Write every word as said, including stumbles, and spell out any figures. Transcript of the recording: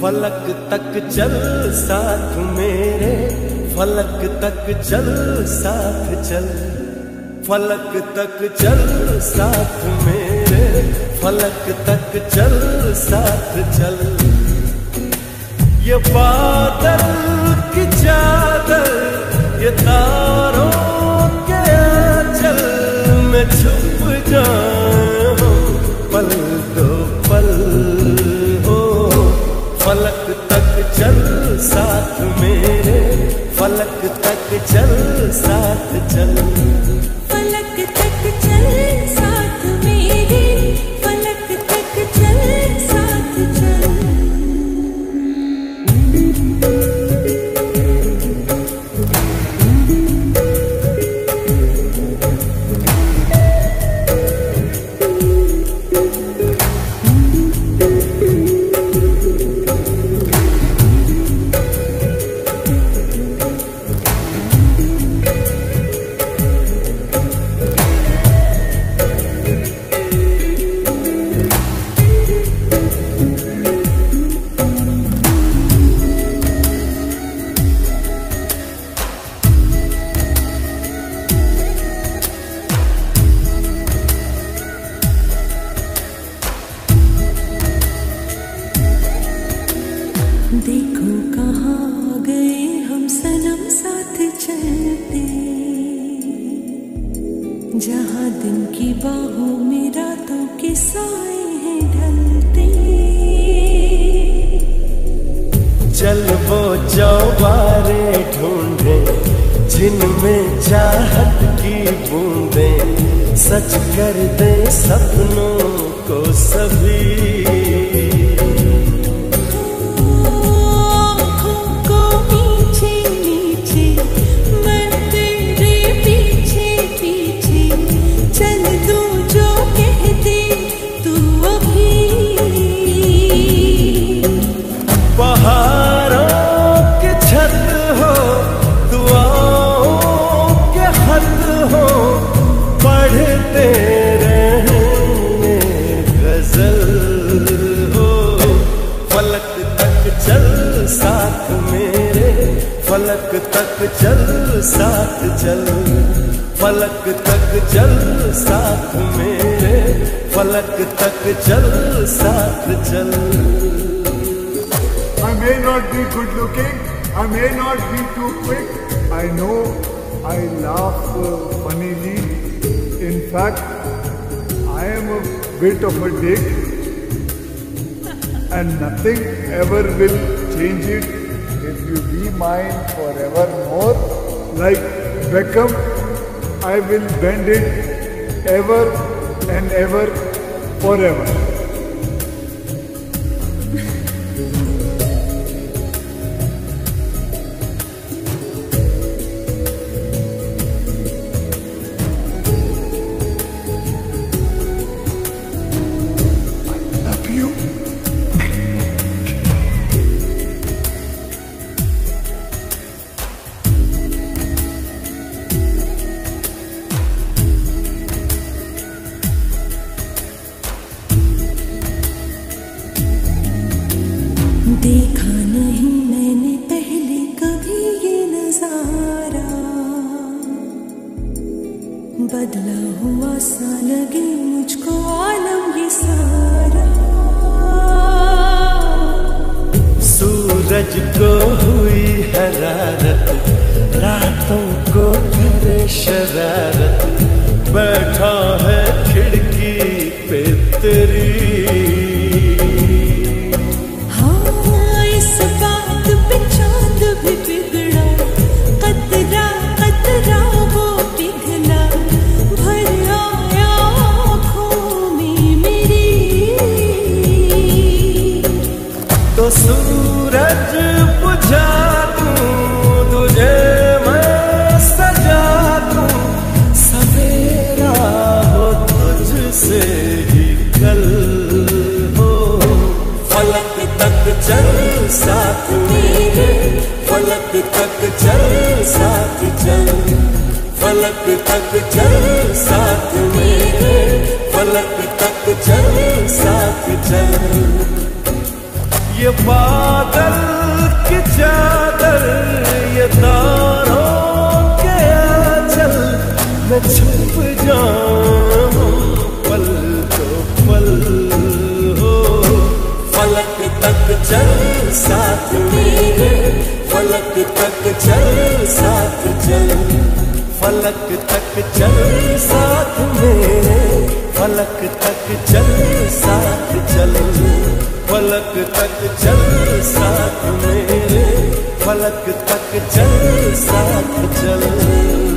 फलक तक चल साथ मेरे, फलक तक चल साथ चल, फलक तक चल साथ मेरे, फलक तक चल साथ चल। ये बादल की चादर, ये तारों के आंचल में छुप जाऊं पल दो पल हो। फलक तक चल साथ मेरे, फलक तक चल साथ चल, फलक तक चल साथ मेरे, फलक तक चल साथ चल। देखो कहाँ गए हम सनम साथ चलते, जहाँ दिन की बाहों में रातों के साए हैं ढलते। चल वो चौबारे ढूंढे जिनमें चाहत की बूंदें, सच कर दे सपनों को सभी। फलक तक चल साथ चल, फलक तक चल साथ मेरे, फलक तक चल साथ चल। I may not be good looking, I may not be too quick, I know I laugh funnily. In fact, I am a bit of a dick, and nothing ever will change it. If you be mine forevermore, like Beckham, I will bend it ever and ever forever. I love you. देखा नहीं मैंने पहले कभी ये नजारा, बदला हुआ सा लगे मुझको आलम ये सारा। सूरज को हुई हरारत, रातों को करे शरारत, बैठा है खिड़की पे तेरी। तो सूरज बुझा दूं तुझे मैं सजा दूं, सवेरा हो तुझसे ही कल हो। फलक तक चल साथ मेरे, फलक तक चल साथ चल, फलक तक चल साथ मेरे, फलक तक चल साथ चल। ये ये बादल की चादर, ये तारों के आंचल में छुप जाऊं पल तो पल हो। फलक तक चल साथ मेरे, फलक तक चल साथ चल, फलक तक चल साथ मेरे, फलक तक चल साथ चल, फलक तक चल साथ मेरे, फलक तक चल साथ चल।